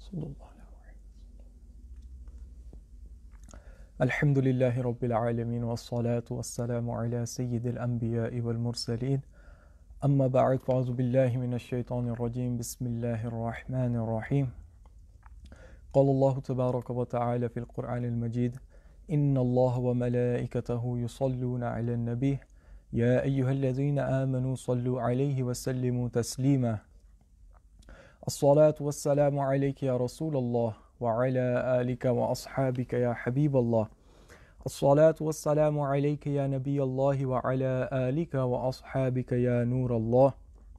Alhamdulillahi Rabbil Alameen wa salatu wa salamu ala Sayyidil Anbiya'i wal Mursaleen. Amma ba'd, fa'udhu billahi minash shaitanir rajim. Bismillahir Rahmanir Rahim. Qala Allahu tabaraka wa ta'ala fil Qur'anil Majid. Inna Allaha wa malaikatahu yusalluna ala an-nabi. Ya ayyuhalladhina amanu sallu alayhi wa sallimu taslima. As-salatu was-salamu alayka ya Rasulallah wa ala alika wa ashabika ya Habiballah. As-salatu was-salamu alayka ya Nabiyallahi wa ala alika wa ashabika ya Nurallah.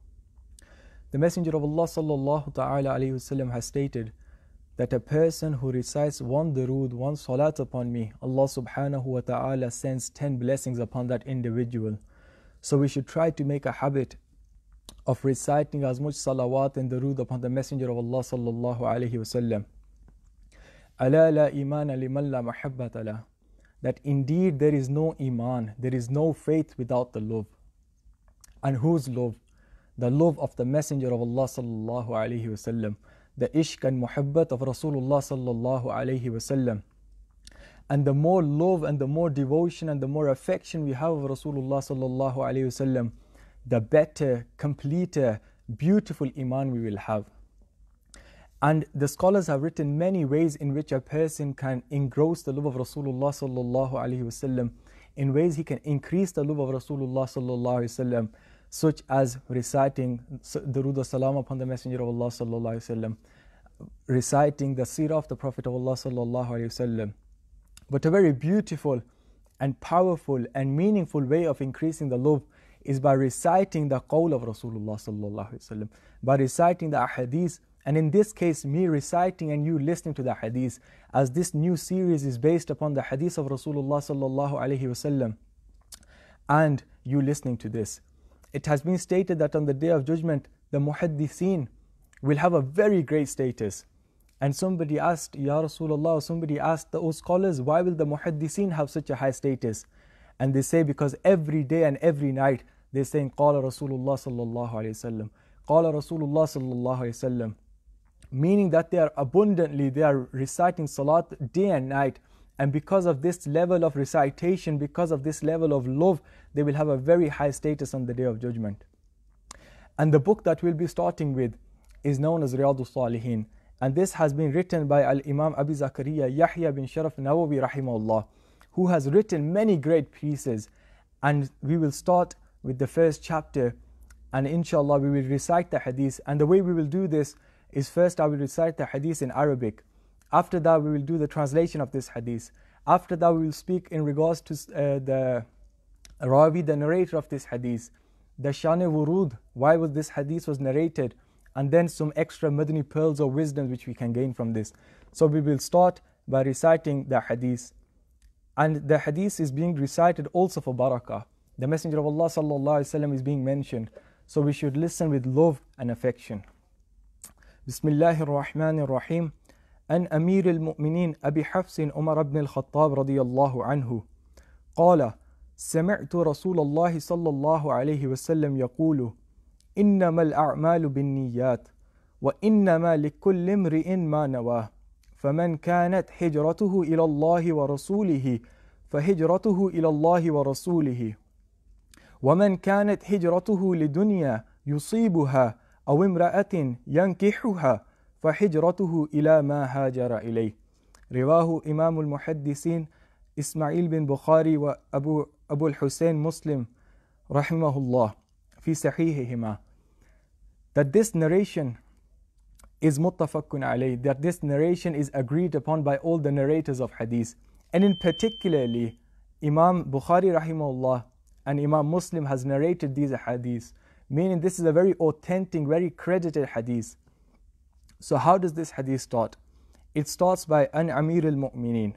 The Messenger of Allah sallallahu ta'ala alayhi wasallam has stated that a person who recites one durood, one salat upon me, Allah subhanahu wa ta'ala sends 10 blessings upon that individual. So we should try to make a habit of reciting as much salawat and durood upon the Messenger of Allah sallallahu alayhi wasallam. Ala la imana liman la mahabbata lah. That indeed there is no iman, there is no faith without the love. And whose love? The love of the Messenger of Allah sallallahu alayhi wasallam. The ishq and muhabbat of Rasulullah sallallahu alayhi wasallam. And the more love and the more devotion and the more affection we have of Rasulullah sallallahu alayhi wasallam, the better, completer, beautiful iman we will have. And the scholars have written many ways in which a person can engross the love of Rasulullah sallallahu alaihi wasallam, in ways he can increase the love of Rasulullah sallallahu alaihi wasallam, such as reciting durood wa salam upon the Messenger of Allah sallallahu alaihi wasallam, reciting the seerah of the Prophet of Allah sallallahu alaihi wasallam. But a very beautiful and powerful and meaningful way of increasing the love is by reciting the qawl of Rasulullah sallallahu alaihi wasallam, by reciting the ahadith. And in this case, me reciting and you listening to the hadith, as this new series is based upon the hadith of Rasulullah sallallahu alaihi wasallam, and you listening to this. It has been stated that on the Day of Judgment, the muhaddithin will have a very great status. And somebody asked, Ya Rasulullah, somebody asked the scholars, why will the muhaddithin have such a high status? And they say, because every day and every night, they're saying, Qala Rasulullah sallallahu alaihi wasallam, Qala Rasulullah sallallahu alaihi wasallam. Meaning that they are reciting salat day and night, and because of this level of recitation, because of this level of love, they will have a very high status on the Day of Judgment. And the book that we'll be starting with is known as Riyadus Salihin, and this has been written by Al-Imam Abi Zakaria Yahya bin Sharaf Nawawi rahimahullah, who has written many great pieces. And we will start with the first chapter, and inshallah we will recite the hadith. And the way we will do this is, first I will recite the hadith in Arabic. After that we will do the translation of this hadith. After that we will speak in regards to the Rawi, the narrator of this hadith, the Shan-e Wurud, why was this hadith was narrated, and then some extra Madani pearls or wisdom which we can gain from this. So we will start by reciting the hadith. And the hadith is being recited also for barakah. The Messenger of Allah sallallahu alaihi wasallam is being mentioned. So we should listen with love and affection. بسم الله الرحمن الرحيم. عن أمير المؤمنين أبي حفص عمر بن الخطاب رضي الله عنه قال: سمعت رسول الله صلى الله عليه وسلم يقول: إنما الأعمال بالنيات وإنما لكل امرئ ما نواه فمن كانت هجرته إلى الله ورسوله فهجرته إلى الله ورسوله ومن كانت هجرته لدنيا يصيبها أو امرأة ينكحها فحجرته إلى ما هاجر إليه. رواه إمام المحدثين إسماعيل بن بخاري وأبو الحسين مسلم رحمه الله في صحيحهما. That this narration is muttafaqun alayh, that this narration is agreed upon by all the narrators of hadith. And in particularly, Imam Bukhari rahimahullah and Imam Muslim has narrated these hadiths, meaning this is a very authentic, very credited hadith. So how does this hadith start? It starts by An Amir al-Mu'mineen.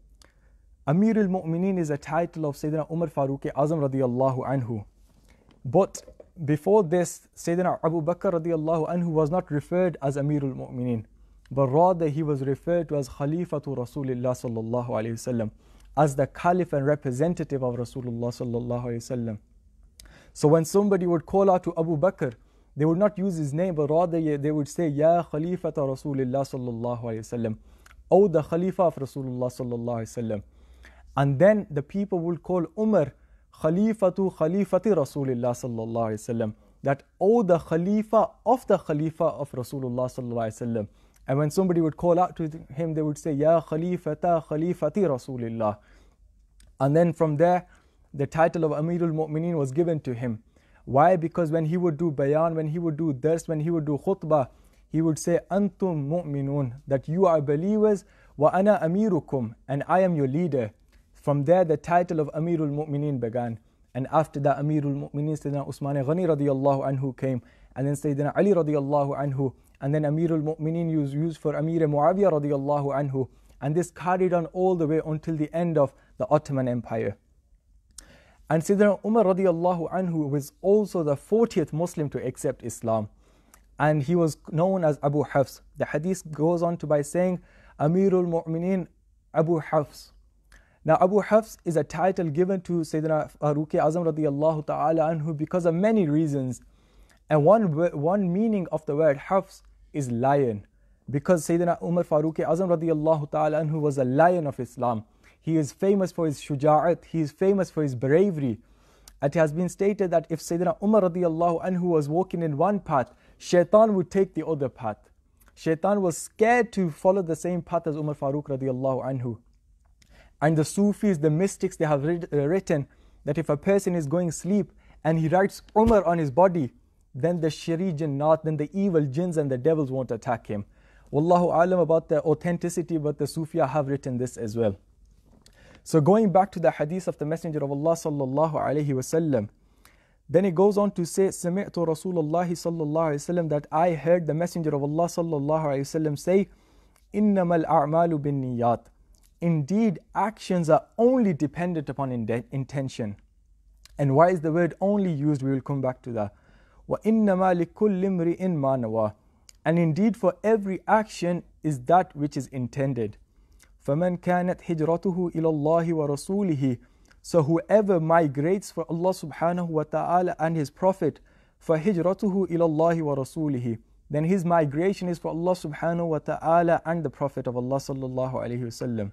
Amir al-Mu'mineen is a title of Sayyidina Umar Farooq Azam radiyallahu anhu. But before this, Sayyidina Abu Bakr radiyallahu anhu was not referred as Amir al-Mu'mineen, but rather he was referred to as Khalifatu Rasulullah sallallahu alayhi wasallam, as the Caliph and representative of Rasulullah sallallahu alayhi wasallam. So when somebody would call out to Abu Bakr they would not use his name, but rather they would say, Ya Khalifata Rasulullah sallallahu alayhi wasallam, O the Khalifa of Rasulullah sallallahu alayhi wasallam. And then the people would call Umar Khalifatu Khalifati Rasulullah sallallahu alayhi wasallam, that O the Khalifa of Rasulullah sallallahu alayhi wasallam. And when somebody would call out to him, they would say, Ya Khalifata Khalifati Rasulullah. And then from there, the title of Amirul Mu'mineen was given to him. Why? Because when he would do bayan, when he would do dars, when he would do khutbah, he would say, Antum mu'minun, that you are believers, wa ana amirukum, and I am your leader. From there, the title of Amirul Mu'mineen began. And after that, Amirul Mu'mineen, Sayyidina Usman Ghani radiyallahu anhu came, and then Sayyidina Ali radiyallahu anhu, and then Amirul Mu'mineen was used for Amir Muawiyah radiyallahu anhu. And this carried on all the way until the end of the Ottoman Empire. And Sayyidina Umar radiyallahu anhu was also the 40th Muslim to accept Islam. And he was known as Abu Hafs. The hadith goes on to by saying, Amirul Mu'mineen Abu Hafs. Now Abu Hafs is a title given to Sayyidina Farooq Azam radiyallahu ta'ala anhu because of many reasons. And one meaning of the word Hafs is lion. Because Sayyidina Umar Farooq Azam radiyallahu ta'ala anhu was a lion of Islam. He is famous for his shuja'at, he is famous for his bravery. It has been stated that if Sayyidina Umar radiyallahu anhu was walking in one path, Shaitan would take the other path. Shaitan was scared to follow the same path as Umar Farooq radiyallahu anhu. And the Sufis, the mystics, they have written that if a person is going to sleep and he writes Umar on his body, then the shari jannat, then the evil jinns and the devils won't attack him. Wallahu alam about the authenticity, but the Sufia have written this as well. So going back to the hadith of the Messenger of Allah sallallahu alayhi wasallam, then it goes on to say, Sami'tu Rasulullah sallallahu alayhi wasallam, that I heard the Messenger of Allah sallallahu alayhi wasallam say, Innamal a'malu bin niyat. Indeed, actions are only dependent upon intention. And why is the word only used? We will come back to that. Wa innama likulli imri'in ma nawa. And indeed, for every action is that which is intended. فَمَنْ كَانَتْ هِجْرَتُهُ إِلَى اللَّهِ وَرَسُولِهِ. So whoever migrates for Allah subhanahu wa ta'ala and His Prophet, فَهِجْرَتُهُ إِلَى اللَّهِ وَرَسُولِهِ, then his migration is for Allah subhanahu wa ta'ala and the Prophet of Allah sallallahu alayhi wasallam.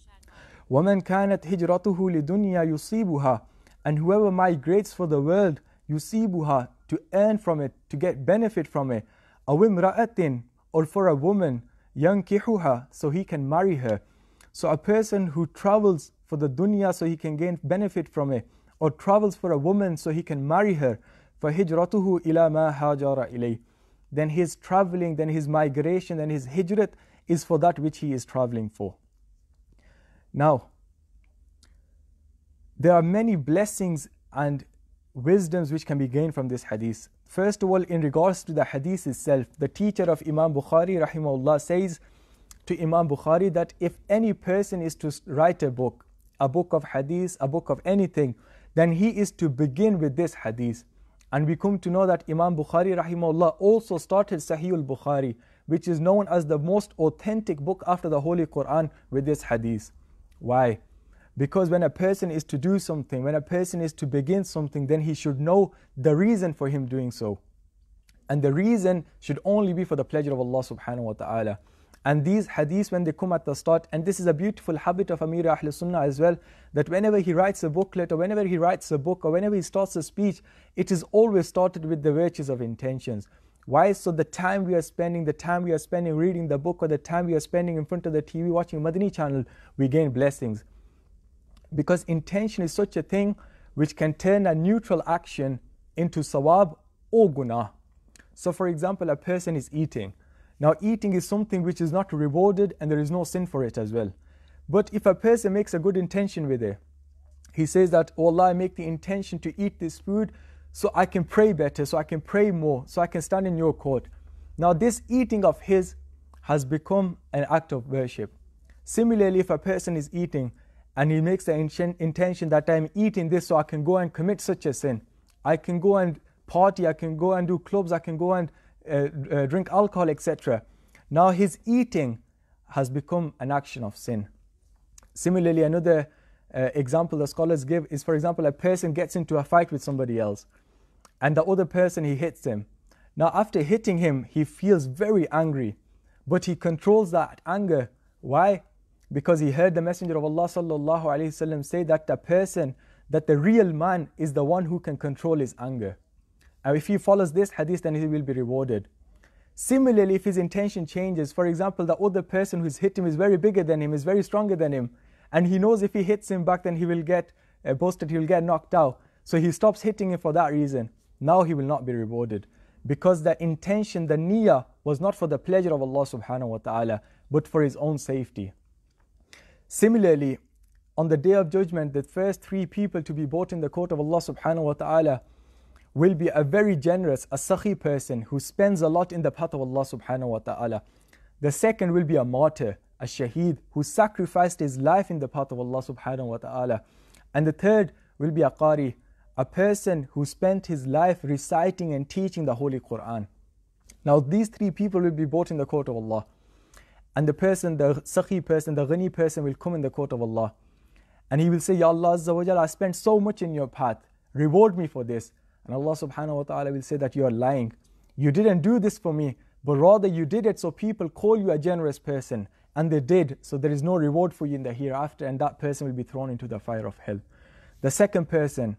وَمَنْ كَانَتْ هِجْرَتُهُ لِدُنْيَا يُصِيبُهَا. And whoever migrates for the world, يُصِيبُهَا, to earn from it, to get benefit from it, أَوْ إِمْرَأَةٍ, or for a woman, يَنْكِحُهَا, so he can marry her. So a person who travels for the dunya so he can gain benefit from it, or travels for a woman so he can marry her, فَهِجْرَتُهُ إِلَى مَا هَاجَرَ إِلَيْهِ. Then his traveling, then his migration, then his hijrat is for that which he is traveling for. Now, there are many blessings and wisdoms which can be gained from this hadith. First of all, in regards to the hadith itself, the teacher of Imam Bukhari rahimahullah says to Imam Bukhari that if any person is to write a book of hadith, a book of anything, then he is to begin with this hadith. And we come to know that Imam Bukhari rahimahullah also started Sahih al-Bukhari, which is known as the most authentic book after the Holy Quran, with this hadith. Why? Because when a person is to do something, when a person is to begin something, then he should know the reason for him doing so. And the reason should only be for the pleasure of Allah subhanahu wa ta'ala. And these hadiths, when they come at the start, and this is a beautiful habit of Amir Ahl Sunnah as well, that whenever he writes a booklet, or whenever he writes a book, or whenever he starts a speech, it is always started with the virtues of intentions. Why? So the time we are spending reading the book, or the time we are spending in front of the TV watching Madani channel, we gain blessings. Because intention is such a thing which can turn a neutral action into sawab or guna. So for example, a person is eating. Now eating is something which is not rewarded and there is no sin for it as well. But if a person makes a good intention with it, he says that, oh Allah, I make the intention to eat this food so I can pray better, so I can pray more, so I can stand in your court. Now this eating of his has become an act of worship. Similarly, if a person is eating and he makes the intention that I'm eating this so I can go and commit such a sin, I can go and party, I can go and do clubs, I can go and drink alcohol, etc. Now his eating has become an action of sin. Similarly, another example the scholars give is, for example, a person gets into a fight with somebody else and the other person, he hits him. Now after hitting him, he feels very angry, but he controls that anger. Why? Because he heard the Messenger of Allah sallallahu alaihi wasallam say that the real man is the one who can control his anger. And if he follows this hadith, then he will be rewarded. Similarly, if his intention changes, for example, the other person who's hit him is very bigger than him, is very stronger than him, and he knows if he hits him back, then he will get boasted, he will get knocked out. So he stops hitting him for that reason. Now he will not be rewarded, because the intention, the niyyah, was not for the pleasure of Allah subhanahu wa ta'ala, but for his own safety. Similarly, on the Day of Judgment, the first 3 people to be brought in the court of Allah subhanahu wa ta'ala will be a very generous, a sakhi person who spends a lot in the path of Allah subhanahu wa ta'ala. The second will be a martyr, a shaheed, who sacrificed his life in the path of Allah subhanahu wa ta'ala. And the third will be a qari, a person who spent his life reciting and teaching the Holy Quran. Now these 3 people will be brought in the court of Allah. And the person, the sakhi person, the ghani person will come in the court of Allah. And he will say, Ya Allah Azza wa Jal, I spent so much in your path, reward me for this. And Allah subhanahu wa ta'ala will say that you are lying. You didn't do this for me, but rather you did it so people call you a generous person. And they did, so there is no reward for you in the hereafter, and that person will be thrown into the fire of hell. The second person,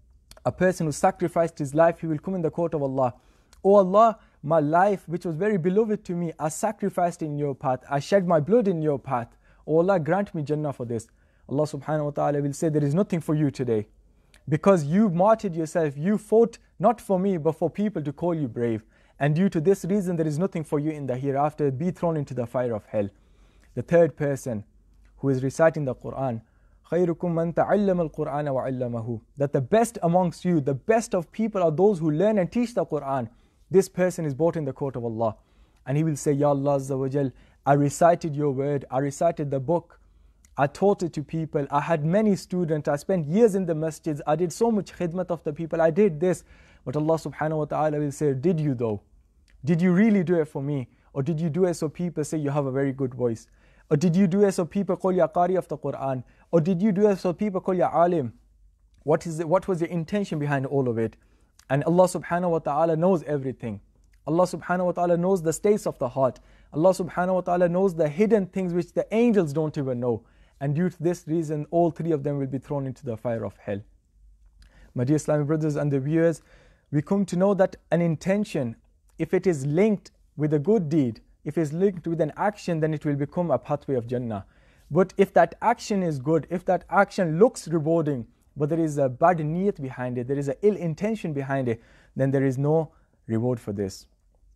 a person who sacrificed his life, he will come in the court of Allah. Oh Allah, my life, which was very beloved to me, I sacrificed in your path. I shed my blood in your path. Oh Allah, grant me Jannah for this. Allah subhanahu wa ta'ala will say, there is nothing for you today. Because you martyred yourself, you fought not for me, but for people to call you brave. And due to this reason, there is nothing for you in the hereafter. Be thrown into the fire of hell. The third person who is reciting the Quran, خَيْرُكُمْ مَنْ تَعَلَّمَ الْقُرْآنَ وَعَلَّمَهُ, that the best amongst you, the best of people are those who learn and teach the Quran. This person is brought in the court of Allah. And he will say, Ya Allah Azza wa Jal, I recited your word, I recited the book, I taught it to people, I had many students, I spent years in the masjids, I did so much khidmat of the people, I did this. But Allah subhanahu wa ta'ala will say, did you though? Did you really do it for me? Or did you do it so people say you have a very good voice? Or did you do it so people call you a qari of the Quran? Or did you do it so people call you alim? What was the intention behind all of it? And Allah subhanahu wa ta'ala knows everything. Allah subhanahu wa ta'ala knows the states of the heart. Allah subhanahu wa ta'ala knows the hidden things which the angels don't even know. And due to this reason, all 3 of them will be thrown into the fire of hell. My dear Islamic brothers and the viewers, we come to know that an intention, if it is linked with a good deed, if it's linked with an action, then it will become a pathway of Jannah. But if that action is good, if that action looks rewarding, but there is a bad niyat behind it, there is an ill intention behind it, then there is no reward for this.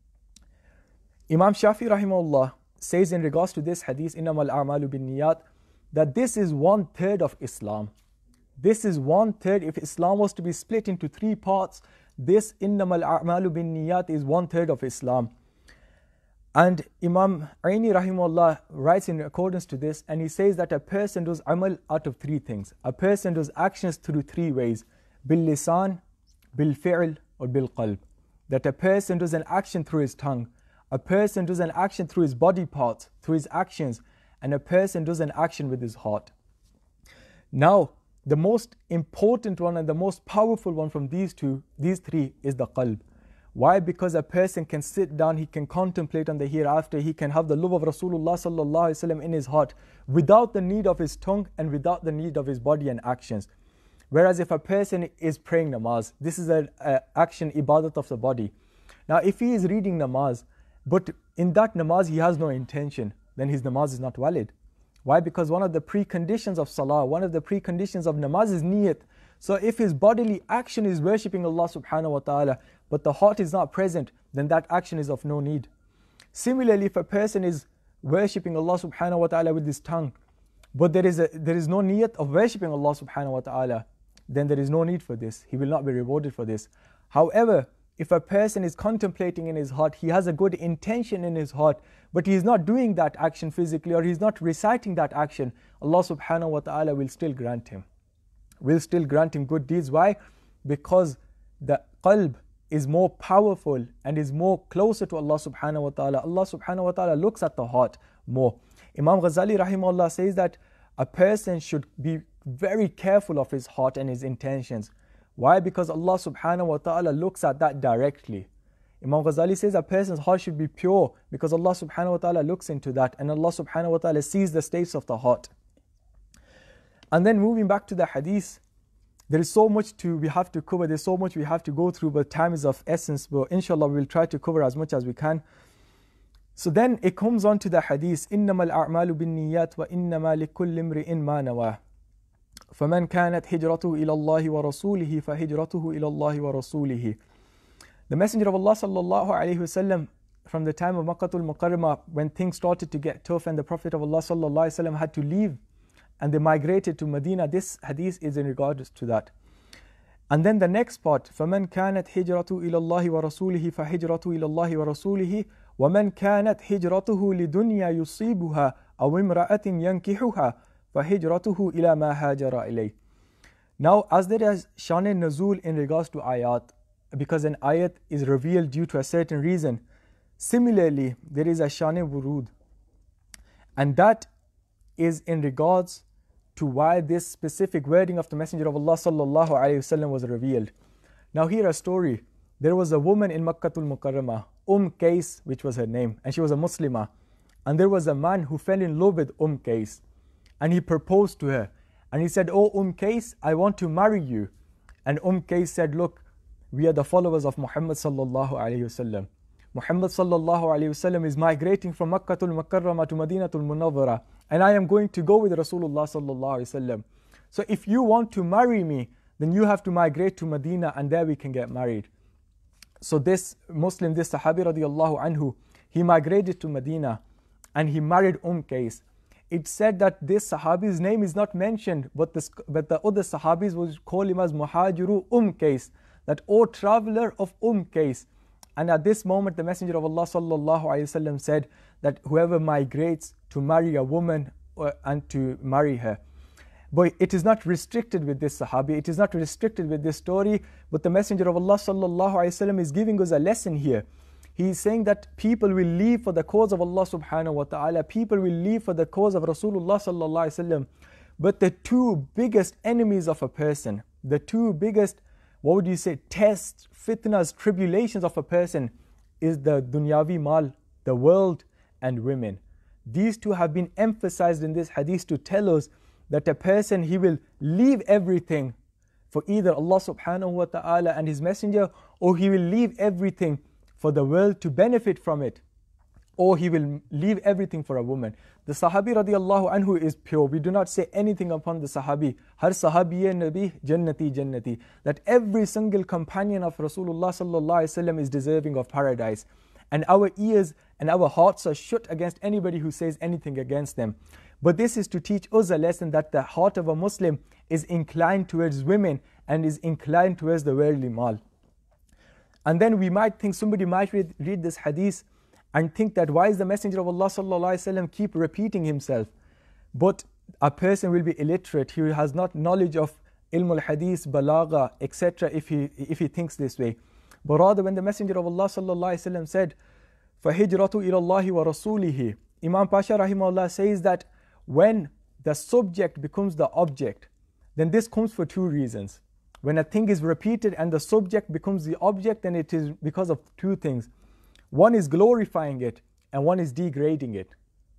Imam Shafi rahimahullah says in regards to this hadith, إِنَّمَا الْأَعْمَالُ بِالنِّيَّاتِ, that this is 1/3 of Islam. This is 1/3. If Islam was to be split into 3 parts, this إِنَّمَا الْأَعْمَالُ بِالنِّيَّاتِ is 1/3 of Islam. And Imam Aini rahimahullah writes in accordance to this, and he says that a person does amal out of 3 things. A person does actions through 3 ways: bil lisan, bil fi'l, or bil qalb. That a person does an action through his tongue, a person does an action through his body parts, through his actions, and a person does an action with his heart. Now, the most important one and the most powerful one from these 3 is the qalb. Why? Because a person can sit down, he can contemplate on the hereafter, he can have the love of Rasulullah sallallahu alaihi wasallam in his heart without the need of his tongue and without the need of his body and actions. Whereas if a person is praying namaz, this is an action, ibadat of the body. Now if he is reading namaz, but in that namaz he has no intention, then his namaz is not valid. Why? Because one of the preconditions of salah, one of the preconditions of namaz is niyat. So if his bodily action is worshipping Allah subhanahu wa ta'ala, but the heart is not present, then that action is of no need. Similarly, if a person is worshipping Allah subhanahu wa ta'ala with his tongue, but there is no niyat of worshipping Allah subhanahu wa ta'ala, then there is no need for this. He will not be rewarded for this. However, if a person is contemplating in his heart, he has a good intention in his heart, but he is not doing that action physically, or he is not reciting that action, Allah subhanahu wa ta'ala will still grant him. Will still grant him good deeds. Why? Because the qalb is more powerful and is more closer to Allah subhanahu wa ta'ala. Allah subhanahu wa ta'ala looks at the heart more. Imam Ghazali rahimahullah says that a person should be very careful of his heart and his intentions. Why? Because Allah subhanahu wa ta'ala looks at that directly. Imam Ghazali says a person's heart should be pure because Allah subhanahu wa ta'ala looks into that, and Allah subhanahu wa ta'ala sees the states of the heart. And then moving back to the hadith, there is so much we have to cover, there's so much we have to go through, but time is of essence, but inshallah we'll try to cover as much as we can. So then it comes on to the hadith, إِنَّمَا الْأَعْمَالُ بِالنِّيَّاتِ وَإِنَّمَا لِكُلِّ امْرِئٍ مَا نَوَاهُ فَمَنْ كَانَتْ هِجْرَتُهُ إِلَى اللَّهِ وَرَسُولِهِ فَهِجْرَتُهُ إِلَى اللَّهِ وَرَسُولِهِ. The Messenger of Allah sallallahu alayhi wasallam, from the time of Makkatul Mukarramah, when things started to get tough and the Prophet of Allah sallallahu alayhi wasallam had to leave and they migrated to Medina, this hadith is in regards to that. And then the next part, فَمَنْ كَانَتْ هِجْرَتُهُ إِلَى اللَّهِ وَرَسُولِهِ فَهِجْرَتُهُ إِلَى اللَّهِ وَرَسُولِهِ وَمَنْ كَانَتْ هِجْرَتُهُ لِدُنْيَا يُصِيبُهَا أَوْ امْرَأَةٍ يَنْكِحُهَا فَهِجْرَتُهُ إِلَى مَا هَاجَرَ إِلَيْهِ. Now, as there is Shan-e Nuzul in regards to ayat, because an ayat is revealed due to a certain reason, similarly, there is a Shan-e Wurud. And that is in regards to why this specific wording of the Messenger of Allah sallallahu alayhi wasallam was revealed. Now here a story. There was a woman in Makkatul Mukarramah, Qais, which was her name, and she was a Muslimah. And there was a man who fell in love with Qais, and he proposed to her. And he said, "Oh Qais, I want to marry you." And Qais said, "Look, we are the followers of Muhammad sallallahu alayhi wasallam. Muhammad sallallahu alayhi wasallam is migrating from Makkatul Mukarramah to Madinatul Munawwara, and I am going to go with Rasulullah sallallahu alayhi wasallam. So if you want to marry me, then you have to migrate to Medina, and there we can get married." So this Muslim, this Sahabi radiallahu anhu, he migrated to Medina and he married Qais. It said that this Sahabi's name is not mentioned, but the other Sahabis would call him as Muhajiru Qais, that "O traveler of Qais." And at this moment, the Messenger of Allah sallallahu alayhi wasallam said that whoever migrates to marry a woman and to marry her. But it is not restricted with this Sahabi, it is not restricted with this story, but the Messenger of Allah sallallahu alayhi wasallam is giving us a lesson here. He is saying that people will leave for the cause of Allah subhanahu wa ta'ala, people will leave for the cause of Rasulullah sallallahu alayhi wasallam. But the two biggest enemies of a person, the two biggest, what would you say, tests, fitnas, tribulations of a person is the dunyavi mal, the world, and women. These two have been emphasized in this hadith to tell us that a person, he will leave everything for either Allah subhanahu wa ta'ala and His Messenger, or he will leave everything for the world to benefit from it, or he will leave everything for a woman. The Sahabi radiallahu anhu is pure. We do not say anything upon the Sahabi. Har Sahabiye Nabi Jannati Jannati. That every single companion of Rasulullah sallallahu alaihi wasallam is deserving of paradise. And our ears and our hearts are shut against anybody who says anything against them. But this is to teach us a lesson that the heart of a Muslim is inclined towards women and is inclined towards the worldly mal. And then we might think, somebody might read this hadith and think that why is the Messenger of Allah sallallahu alaihi wasallam keep repeating himself? But a person will be illiterate, he has not knowledge of ilm al-hadith, balagha, etc. if he thinks this way. But rather, when the Messenger of Allah sallallahu alaihi wasallam said, فَهِجْرَةُ إِلَى اللَّهِ وَرَسُولِهِ, Imam Pasha rahimahullah says that when the subject becomes the object, then this comes for two reasons. When a thing is repeated and the subject becomes the object, then it is because of two things. One is glorifying it and one is degrading it.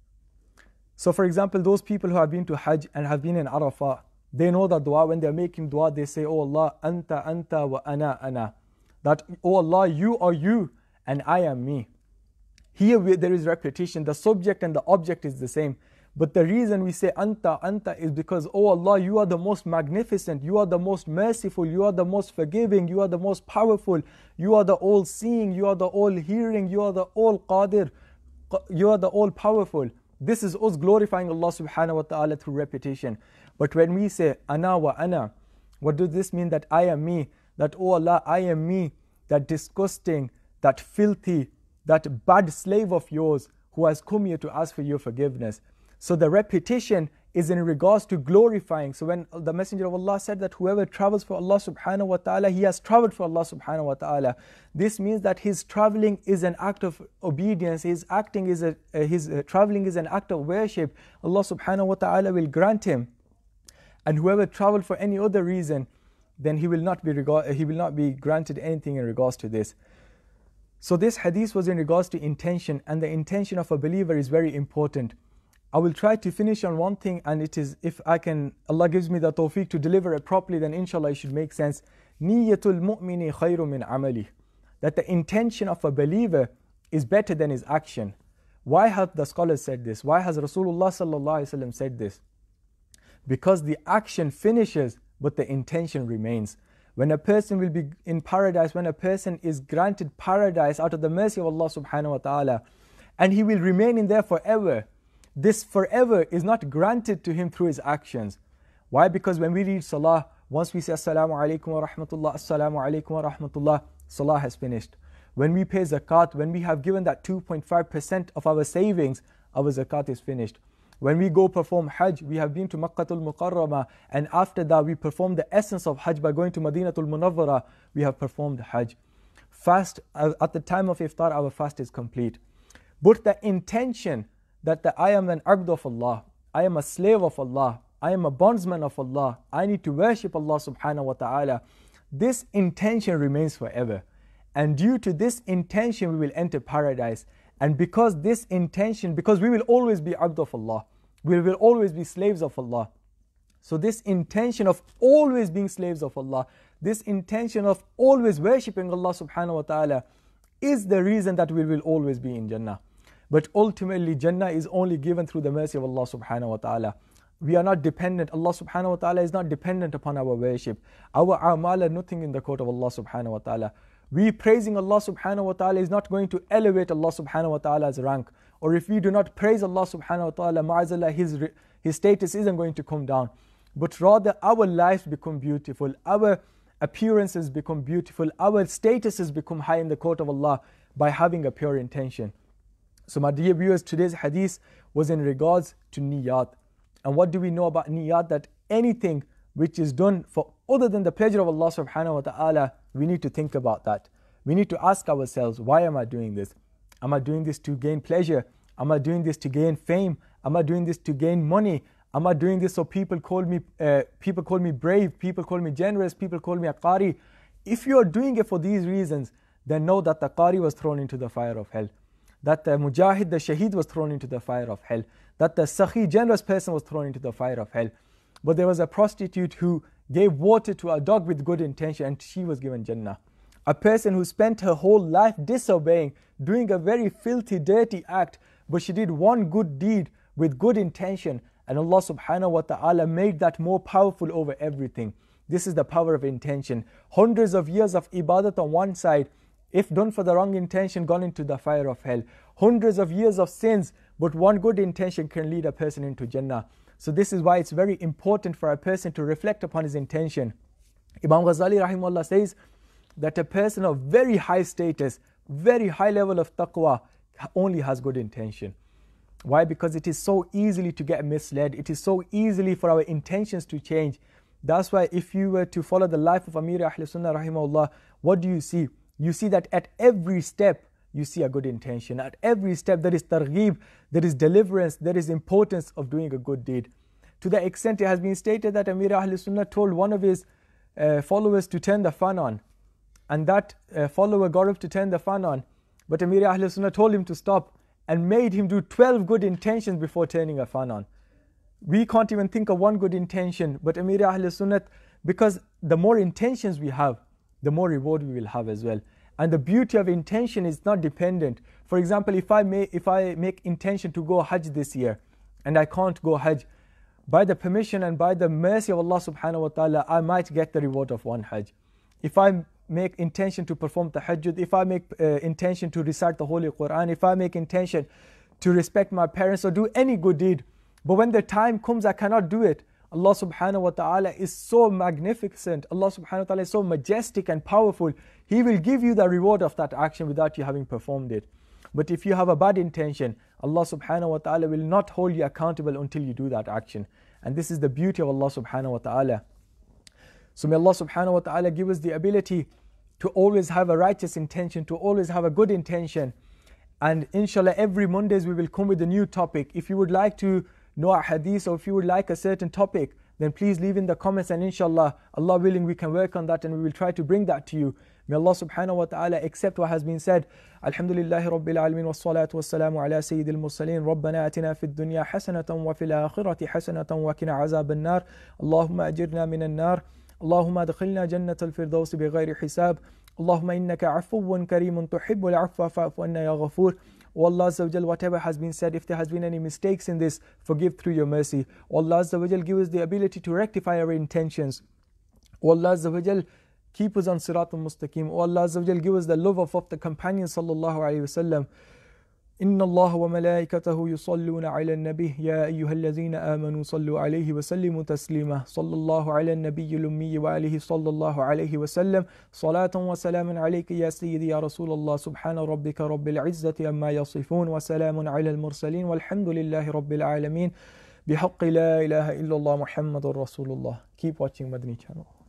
So for example, those people who have been to Hajj and have been in Arafah, they know that dua, when they're making dua, they say, "Oh Allah, anta anta wa ana ana." That, "Oh Allah, you are you and I am me." Here there is repetition, the subject and the object is the same. But the reason we say anta, anta is because, "Oh Allah, you are the most magnificent, you are the most merciful, you are the most forgiving, you are the most powerful, you are the all-seeing, you are the all-hearing, you are the all-qadir, you are the all-powerful." This is us glorifying Allah subhanahu wa ta'ala through repetition. But when we say ana wa ana, what does this mean? That I am me, that "Oh Allah, I am me, that disgusting, that filthy, that bad slave of yours who has come here to ask for your forgiveness." So the repetition is in regards to glorifying. So when the Messenger of Allah said that whoever travels for Allah subhanahu wa ta'ala, he has traveled for Allah subhanahu wa ta'ala. This means that his traveling is an act of obedience, his traveling is an act of worship. Allah subhanahu wa ta'ala will grant him. And whoever traveled for any other reason, then he will not be granted anything in regards to this. So this hadith was in regards to intention, and the intention of a believer is very important. I will try to finish on one thing, and it is, if I can, Allah gives me the tawfiq to deliver it properly, then inshallah it should make sense. Niyatul mu'mini khayru min amali. That the intention of a believer is better than his action. Why have the scholars said this? Why has Rasulullah sallallahu alaihi wasallam said this? Because the action finishes, but the intention remains. When a person will be in paradise, when a person is granted paradise out of the mercy of Allah subhanahu wa ta'ala, and he will remain in there forever, this forever is not granted to him through his actions. Why? Because when we read salah, once we say assalamu alaikum wa rahmatullah, assalamu alaikum wa rahmatullah, salah has finished. When we pay zakat, when we have given that 2.5% of our savings, our zakat is finished. When we go perform Hajj, we have been to Makkahul Mukarramah, and after that we perform the essence of Hajj by going to Madinatul Munawwara, we have performed Hajj. Fast, at the time of iftar, our fast is complete. But the intention that I am an abd of Allah, I am a slave of Allah, I am a bondsman of Allah, I need to worship Allah subhanahu wa ta'ala, this intention remains forever. And due to this intention, we will enter paradise. And because this intention, because we will always be abd of Allah, we will always be slaves of Allah. So this intention of always being slaves of Allah, this intention of always worshipping Allah subhanahu wa ta'ala is the reason that we will always be in Jannah. But ultimately, Jannah is only given through the mercy of Allah subhanahu wa ta'ala. We are not dependent. Allah subhanahu wa ta'ala is not dependent upon our worship. Our a'mal are nothing in the court of Allah subhanahu wa ta'ala. We praising Allah subhanahu wa ta'ala is not going to elevate Allah subhanahu wa ta'ala's rank. Or if we do not praise Allah subhanahu wa ta'ala, ma'azallah, his status isn't going to come down. But rather our lives become beautiful, our appearances become beautiful, our statuses become high in the court of Allah by having a pure intention. So my dear viewers, today's hadith was in regards to niyat. And what do we know about niyat? That anything which is done for other than the pleasure of Allah subhanahu wa ta'ala, we need to think about that. We need to ask ourselves, why am I doing this? Am I doing this to gain pleasure? Am I doing this to gain fame? Am I doing this to gain money? Am I doing this so people call me brave, people call me generous, people call me a qari? If you are doing it for these reasons, then know that the qari was thrown into the fire of hell. That the mujahid, the shaheed was thrown into the fire of hell. That the sakhi, generous person was thrown into the fire of hell. But there was a prostitute who gave water to a dog with good intention, and she was given Jannah. A person who spent her whole life disobeying, doing a very filthy, dirty act, but she did one good deed with good intention, and Allah subhanahu wa ta'ala made that more powerful over everything. This is the power of intention. Hundreds of years of ibadat on one side, if done for the wrong intention, gone into the fire of hell. Hundreds of years of sins, but one good intention can lead a person into Jannah. So this is why it's very important for a person to reflect upon his intention. Imam Ghazali rahimahullah says that a person of very high status, very high level of taqwa, only has good intention. Why? Because it is so easily to get misled. It is so easily for our intentions to change. That's why if you were to follow the life of Amir Ahl Sunnah rahimahullah, what do you see? You see that at every step, you see a good intention. At every step, there is targheeb, there is deliverance, there is importance of doing a good deed. To the extent it has been stated that Amir Ahl Sunnah told one of his followers to turn the fan on. And that follower got up to turn the fan on. But Amir Ahl Sunnah told him to stop and made him do 12 good intentions before turning a fan on. We can't even think of one good intention, but Amir Ahl Sunnah, because the more intentions we have, the more reward we will have as well. And the beauty of intention is not dependent. For example, if I make intention to go Hajj this year and I can't go Hajj, by the permission and by the mercy of Allah subhanahu wa ta'ala, I might get the reward of one Hajj. If I make intention to perform tahajjud, if I make intention to recite the Holy Quran, if I make intention to respect my parents or do any good deed, but when the time comes I cannot do it, Allah subhanahu wa ta'ala is so magnificent, Allah subhanahu wa ta'ala is so majestic and powerful, He will give you the reward of that action without you having performed it. But if you have a bad intention, Allah subhanahu wa ta'ala will not hold you accountable until you do that action. And this is the beauty of Allah subhanahu wa ta'ala. So may Allah subhanahu wa ta'ala give us the ability to always have a righteous intention, to always have a good intention. And inshallah every Mondays we will come with a new topic. If you would like to know a hadith or if you would like a certain topic, then please leave in the comments, and inshallah, Allah willing, we can work on that and we will try to bring that to you. May Allah subhanahu wa ta'ala accept what has been said. Alhamdulillahi Rabbil Alameen wa salatu wa salamu ala Sayyidil Mursaleen. Rabbana atina fid dunya hasanatan wa fil akhirati hasanatan wa qina azab an-nar. Allahumma ajirna min an-nar. Allahumma adkhilna jannat al-firdaus bighayri hisab. Allahumma innaka afuwwun kareemun tuhibbul afwa fa'fu anna ya ghafoor. O Allah Azza wa Jal, whatever has been said, if there has been any mistakes in this, forgive through your mercy. O Allah Azza wa Jal, give us the ability to rectify our intentions. O Allah Azza wa Jal, keep us on Siratul Mustaqim. O Allah Azza wa Jal, give us the love of the companion sallallahu alayhi wa sallam. Inna Allah wa malaikatahu yusalluna ala nabi ya ayyuhalladhina amanu sallu alayhi wa sallimu taslima. Sallallahu ala nabiyyil ummi wa alihi sallallahu alayhi wa sallam. Salatan wa salamun alayka ya sayyidi ya Rasulallah. Subhana rabbika rabbil izzati amma yasifun wa salamun ala al-mursaleen walhamdulillahi rabbil alameen. Bihaqqi la ilaha illallah Muhammadur Rasulullah. Keep watching Madani channel.